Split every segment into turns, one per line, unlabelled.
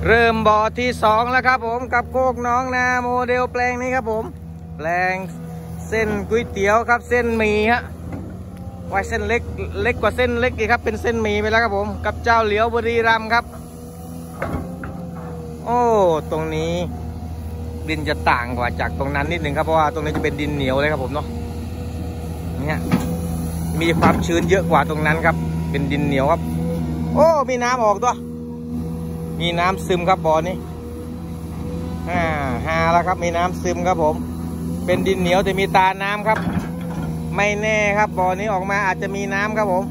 เริ่มบ่อที่2แล้วครับผมกับโคกน้องนาโมเดลแปลงนี้ครับผมแปลงเส้นก๋วยเตี๋ยวครับเส้นหมี่ฮะไว้เส้นเล็กกว่าเส้นเล็กอีกครับเป็นเส้นหมี่ไปแล้วครับผมกับเจ้าเหลียวบุรีรัมย์ครับโอ้ตรงนี้ดินจะต่างกว่าจากตรงนั้นนิดนึงครับเพราะว่าตรงนี้จะเป็นดินเหนียวเลยครับผมเนาะเนี่ยมีความชื้นเยอะกว่าตรงนั้นครับเป็นดินเหนียวครับโอ้มีน้ำออกตัวมีน้ำซึมครับบ่อนี้แล้วครับมีน้ำซึมครับผมเป็นดินเหนียวแต่มีตาน้ำครับไม่แน่ครับบ่อนี้ออกมาอาจจะมีน้ำครับผม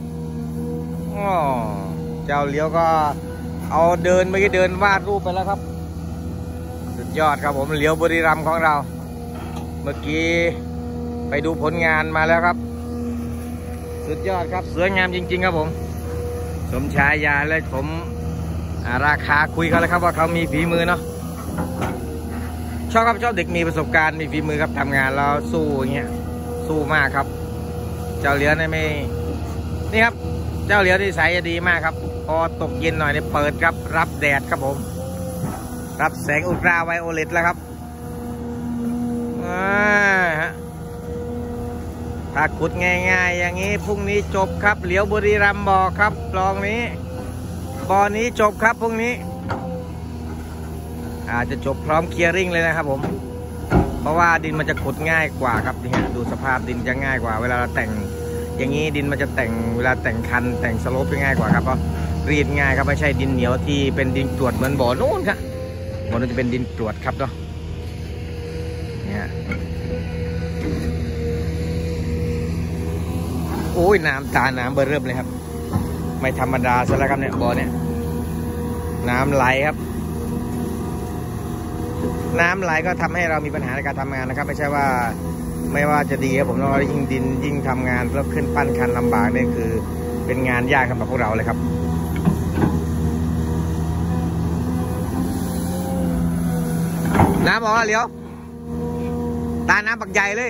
เจ้าเหลียวก็เอาเดินไม่ใช่เดินวาดรูปไปแล้วครับสุดยอดครับผมเหลียวบุรีรัมย์ของเราเมื่อกี้ไปดูผลงานมาแล้วครับสุดยอดครับสวยงามจริงๆครับผมสมฉายาและผมราคาคุยกันเลยครับว่าเขามีฝีมือเนาะชอบครับชอบเด็กมีประสบการณ์มีฝีมือครับทำงานแล้วสู้อย่างเงี้ยสู้มากครับเจ้าเหลียวนี่ครับเจ้าเหลียวนิสัยจะดีมากครับพอตกเย็นหน่อยเนี่ยเปิดครับรับแดดครับผมรับแสงอุลตราไวโอเลตแล้วครับถ้าขุดง่ายๆอย่างนี้พรุ่งนี้จบครับเหลียวบุรีรัมย์บอกครับคลองนี้บ่อนี้จบครับพรุ่งนี้อาจจะจบพร้อมเคลียร์ริ่งเลยนะครับผมเพราะว่าดินมันจะขุดง่ายกว่าครับนี่ฮะดูสภาพดินจะง่ายกว่าเวลาเราแต่งอย่างนี้ดินมันจะแต่งเวลาแต่งคันแต่งสโลปจะง่ายกว่าครับเพราะรีดง่ายครับไม่ใช่ดินเหนียวที่เป็นดินกรวดเหมือนบ่อนู้นครับบ่อนู้นจะเป็นดินกรวดครับเนาะเนี่ยโอ้ยน้ำตาน้ำเบอร์เริ่มเลยครับไม่ธรรมดาซะแล้วครับเนี่ยบ่อเนี่ยน้ำไหลครับน้ำไหลก็ทำให้เรามีปัญหาในการทำงานนะครับไม่ใช่ว่าไม่ว่าจะดีครับผมเรายิ่งดินยิ่งทำงานแล้วขึ้นปั้นคันลำบากเนี่ยคือเป็นงานยากสำหรับพวกเราเลยครับน้ำออกเหลียวตาน้ำปักใหญ่เลย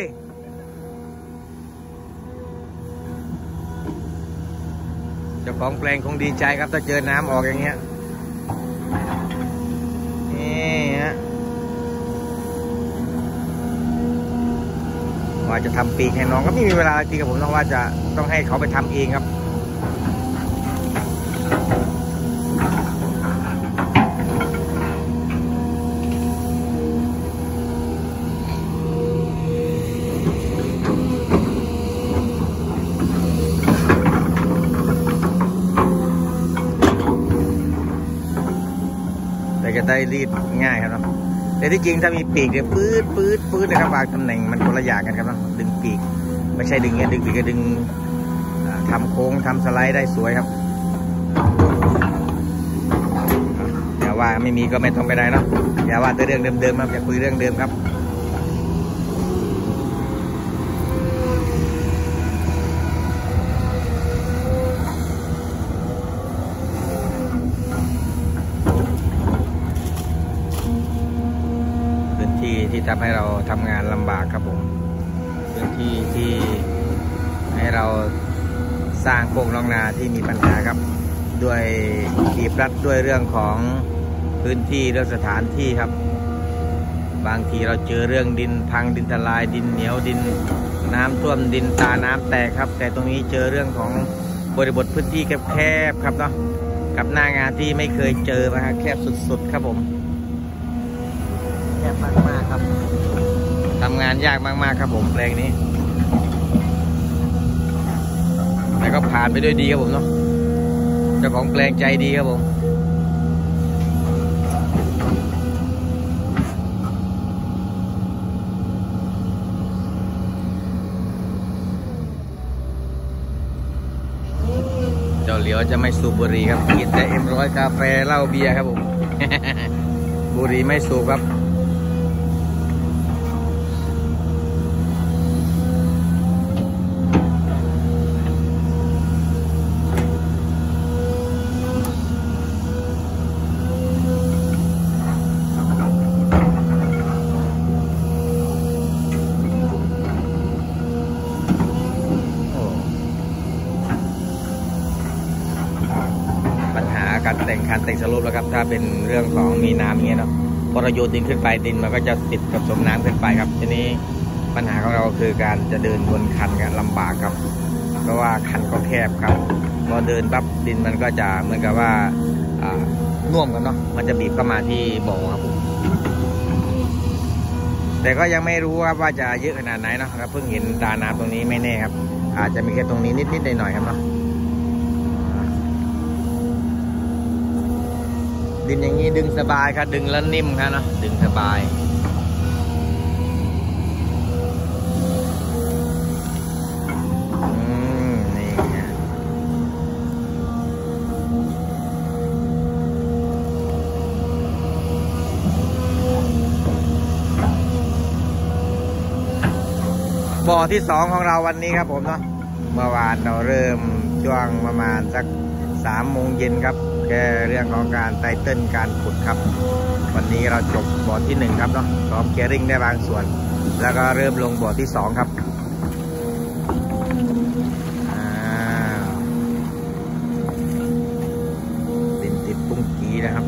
เจ้าของแปลงคงดีใจครับถ้าเจอน้ำออกอย่างเงี้ยนี่ฮะว่าจะทำปีกให้น้องก็ไม่มีเวลาจริงกับผมต้องว่าจะต้องให้เขาไปทำเองครับแต่จะได้รีดง่ายครับเนาะแต่ที่จริงถ้ามีปีกเนี่ยปื๊ดนะครับวางตำแหน่งมันคนละอย่างกันครับเนาะดึงปีกไม่ใช่ดึงเงี้ยดึงปีกก็ดึงทำโค้งทำสไลด์ได้สวยครับอย่าว่าไม่มีก็ไม่ต้องไปได้เนาะอย่าว่าแต่เรื่องเดิมๆครับอย่าคุยเรื่องเดิมครับที่ทำให้เราทำงานลำบากครับผมพื้นที่ที่ให้เราสร้างโคกน้องนาที่มีปัญหาครับด้วยขีดรัดด้วยเรื่องของพื้นที่และสถานที่ครับบางทีเราเจอเรื่องดินพังดินทลายดินเหนียวดินน้ำท่วมดินตาน้ำแตกครับแต่ตรงนี้เจอเรื่องของบริบทพื้นที่แคบๆครับเนาะกับหน้างานที่ไม่เคยเจอนะฮะแคบสุดๆครับผมแคบมากๆครับทำงานยากมากๆครับผมแปลงนี้แต่ก็ผ่านไปด้วยดีครับผมเนาะเจ้าของแปลงใจดีครับผมเจ้าเหลียวจะไม่สูบบุหรี่ครับกินแต่M100กาแฟเหล้าเบียร์ครับผม บุหรี่ไม่สูบครับการแตแต่งคันแต่งสรุปแล้วครับถ้าเป็นเรื่องของมีน้ำอย่างเงี้ยเนาะพอเราโยนดินขึ้นไปดินมันก็จะติดกับสมน้ำขึ้นไปครับทีนี้ปัญหาของเราคือการจะเดินบนคันกันลำบากครับเพราะว่าคันก็แคบครับพอเดินปั๊บดินมันก็จะเหมือนกับว่าน่วมกันเนาะมันจะบีบเข้ามาที่บ่อครับผมแต่ก็ยังไม่รู้ว่าจะเยอะขนาดไหนเนาะเราเพิ่งเห็นตาน้ำตรงนี้ไม่แน่ครับอาจจะมีแค่ตรงนี้นิดๆหน่อยๆครับเนาะดินอย่างนี้ดึงสบายครับดึงแล้วนิ่มครับเนาะดึงสบายนี่บ่อที่2ของเราวันนี้ครับผมเนาะเมื่อวานเราเริ่มช่วงประมาณสัก3 โมงเย็นครับแค่เรื่องของการไตเติ้ลการขุดครับวันนี้เราจบบ่อที่1ครับเนาะพร้อมเคลียร์ริ่งได้บางส่วนแล้วก็เริ่มลงบ่อที่2ครับดินติดปุ้งกีนะครับ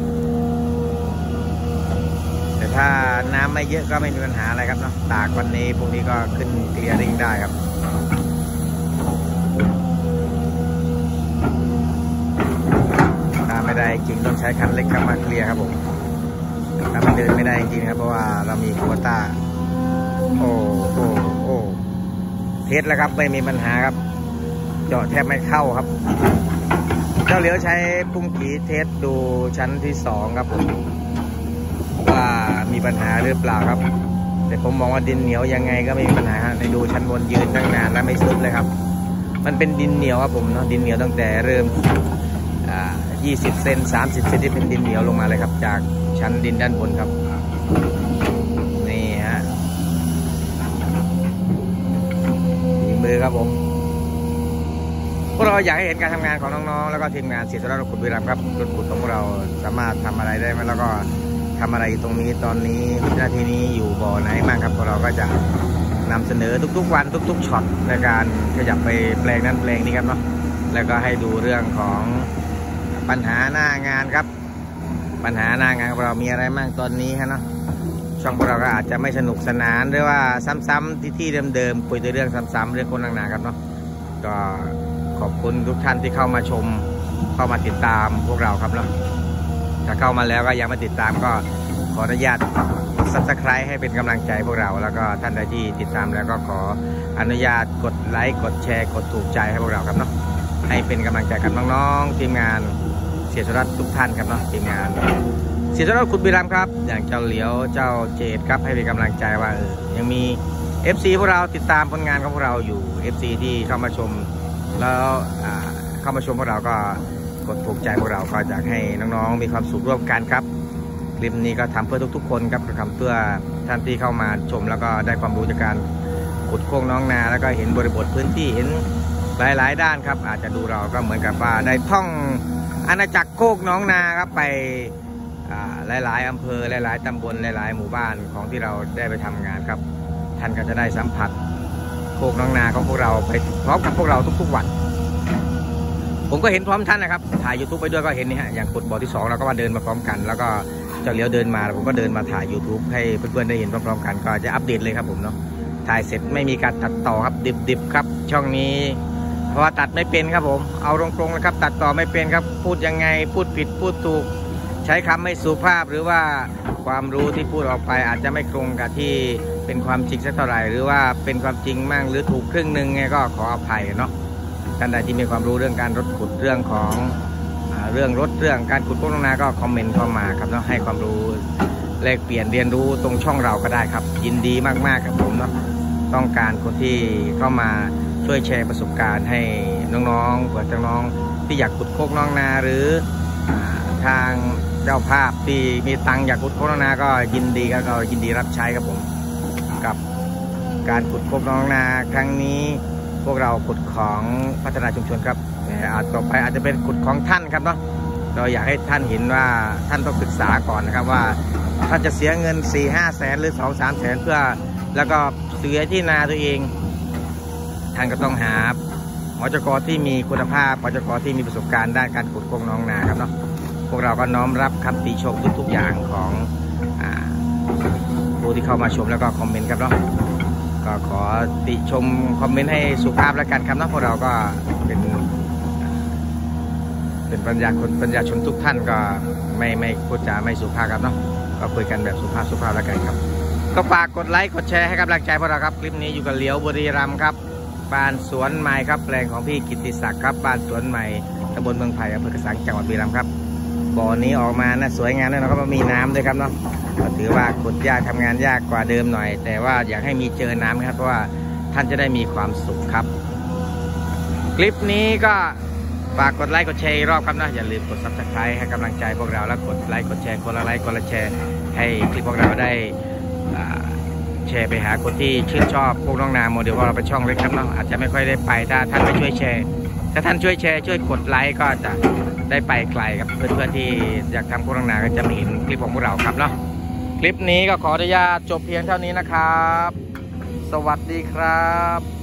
แต่ถ้าน้ำไม่เยอะก็ไม่มีปัญหาอะไรครับเนาะตากวันนี้พรุ่งนี้ก็ขึ้นเคลียร์ริ่งได้ครับไม่ได้จริงต้องใช้คันเล็กเข้ามาเคลียร์ครับผมถ้ามันเดินไม่ได้จริงครับเพราะว่าเรามีโควต้าโอ้เทสแล้วครับไม่มีปัญหาครับเจาะแทบไม่เข้าครับเจ้าเหลียวใช้ปุ้งกีเทสดูชั้นที่2ครับผมว่ามีปัญหาหรือเปล่าครับแต่ผมมองว่าดินเหนียวยังไงก็ไม่มีปัญหาในดูชั้นบนยืนตั้งนานแล้วไม่ซุดเลยครับมันเป็นดินเหนียวครับผมเนาะดินเหนียวตั้งแต่เริ่ม20 เซน30 เซนที่เป็นดินเหนียวลงมาเลยครับจากชั้นดินด้านบนครับนี่ฮะฝีมือครับผมพวกเราอยากให้เห็นการทำงานของน้องๆแล้วก็ทีมงานเสียสละรถขุดบุรีรัมย์ครับรถขุดของพวกเราสามารถทำอะไรได้ไหมแล้วก็ทำอะไรตรงนี้ตอนนี้หน้าที่นี้อยู่บ่อไหนบ้างครับพวกเราก็จะนำเสนอทุกๆวันทุกๆช็อตในการขยับไปแปลงนั้นแปลงนี้ครับเนาะแล้วก็ให้ดูเรื่องของปัญหาหน้างานครับปัญหาหน้างานของเรามีอะไรบ้างตอนนี้ฮะเนาะช่องของเราก็อาจจะไม่สนุกสนานหรือว่าซ้ำๆที่เดิมๆคุยแต่เรื่องซ้ำๆเรื่องคนหนาๆครับเนาะก็ขอบคุณทุกท่านที่เข้ามาชมเข้ามาติดตามพวกเราครับเนาะถ้าเข้ามาแล้วก็ยังไม่ติดตามก็ขออนุญาตSubscribe ให้เป็นกำลังใจพวกเราแล้วก็ท่านใดที่ติดตามแล้วก็ขออนุญาตกดไลค์กดแชร์กดถูกใจให้พวกเราครับเนาะให้เป็นกำลังใจกับน้องๆทีมงานเสียสละทุกท่านครับเนาะทีมงานเสียสละขุดบุรีรัมย์ครับอย่างเจ้าเหลียวเจ้าเจดครับให้เป็นกำลังใจว่ายังมี FC พวกเราติดตามผลงานของพวกเราอยู่ FC ที่เข้ามาชมแล้วเข้ามาชมพวกเราก็กดถูกใจพวกเราก็อยากให้น้องๆมีความสุขร่วมกันครับคลิปนี้ก็ทำเพื่อทุกๆคนครับทำเพื่อท่านที่เข้ามาชมแล้วก็ได้ความรู้จากการขุดโค้งน้องนาแล้วก็เห็นบริบทพื้นที่เห็นหลายๆด้านครับอาจจะดูเราก็เหมือนกับว่าได้ท่องอาณาจักรโคกน้องนาครับไปหลายๆอำเภอหลายๆตำบลหลายๆหมู่บ้านของที่เราได้ไปทำงานครับท่านก็จะได้สัมผัสโคกน้องนาของพวกเราไปพร้อมกับพวกเราทุกๆวันผมก็เห็นพร้อมท่านนะครับถ่าย YouTube ไปด้วยก็เห็นนี่ฮะอย่างขุดบ่อที่2เราก็มาเดินมาพร้อมกันแล้วก็เจ้าเหลียวเดินมาผมก็เดินมาถ่าย YouTube ให้เพื่อนๆได้เห็นพร้อมๆกันก็จะอัปเดตเลยครับผมเนาะถ่ายเสร็จไม่มีการตัดต่อครับดิบๆครับช่องนี้เพราะว่าตัดไม่เป็นครับผมเอาตรงๆนะครับตัดต่อไม่เป็นครับพูดยังไงพูดผิดพูดถูกใช้คำไม่สุภาพหรือว่าความรู้ที่พูดออกไปอาจจะไม่ตรงกับที่เป็นความจริงสักเท่าไหร่หรือว่าเป็นความจริงมั่งหรือถูกครึ่งหนึ่งไงก็ขออภัยเนาะท่านใดที่มีความรู้เรื่องการรถขุดเรื่องของเรื่องรถเรื่องการขุดโค้งน้องนาก็คอมเมนต์เข้ามาครับเนาะให้ความรู้แลกเปลี่ยนเรียนรู้ตรงช่องเราก็ได้ครับยินดีมากๆครับผมเนาะต้องการคนที่เข้ามาช่วยแชร์ประสบการณ์ให้น้องๆเผื่อน้องที่อยากขุดโค้งน้องนาหรือทางเจ้าภาพที่มีตังอยากขุดโค้งน้องนาก็ยินดีครับก็ยินดีรับใช้ครับผมกับการขุดโค้งน้องนาครั้งนี้พวกเราขุดของพัฒนาชุมชนครับต่อไปอาจจะเป็นขุดของท่านครับเนาะเราอยากให้ท่านเห็นว่าท่านต้องศึกษาก่อนนะครับว่าท่านจะเสียเงิน 4-5 แสนหรือ 2-3 แสนเพื่อแล้วก็เสียที่นาตัวเองท่านก็ต้องหาหมจก.ที่มีคุณภาพหมจก.ที่มีประสบการณ์ด้านการขุดโค้งน้องนาครับเนาะพวกเราก็น้อมรับคำติชมทุกๆอย่างของผู้ที่เข้ามาชมแล้วก็คอมเมนต์ครับเนาะก็ขอติชมคอมเมนต์ให้สุภาพแล้วกันครับเนาะพวกเราก็เป็นปัญญาชนทุกท่านก็ไม่พูดจาไม่สุภาพครับเนาะก็คุยกันแบบสุภาพแล้วกันครับก็ฝากกดไลค์กดแชร์ให้กำลังใจพวกเราครับคลิปนี้อยู่กับเหลียวบุรีรัมย์ครับบ้านสวนใหม่ครับแปลงของพี่กิตติศักดิ์ครับบ้านสวนใหม่ตำบลเมืองไผ่อำเภอกระสังจังหวัดบุรีรัมย์ครับบ่อนี้ออกมานะสวยงามด้วยนะครับมีน้ำด้วยครับเนาะก็ถือว่าขุดยากทำงานยากกว่าเดิมหน่อยแต่ว่าอยากให้มีเจอน้ำครับเพราะว่าท่านจะได้มีความสุขครับคลิปนี้ก็ฝากกดไลค์กดแชร์อีกรอบครับนะอย่าลืมกด Subscribe ให้กำลังใจพวกเราแล้วกดไลค์กดแชร์คนละไลค์คนละแชร์ให้คลิปพวกเราได้แชร์ไปหาคนที่ชื่นชอบพวกน้องนาโมเดลว่าเราไปช่องเล็กครับเนาะอาจจะไม่ค่อยได้ไปถ้าท่านไม่ช่วยแชร์ถ้าท่านช่วยแชร์ช่วยกดไลค์ก็จะได้ไปไกลครับเพื่อนๆที่อยากทำพวกน้องนาก็จะไม่เห็นคลิปของพวกเราครับเนาะคลิปนี้ก็ขออนุญาตจบเพียงเท่านี้นะครับสวัสดีครับ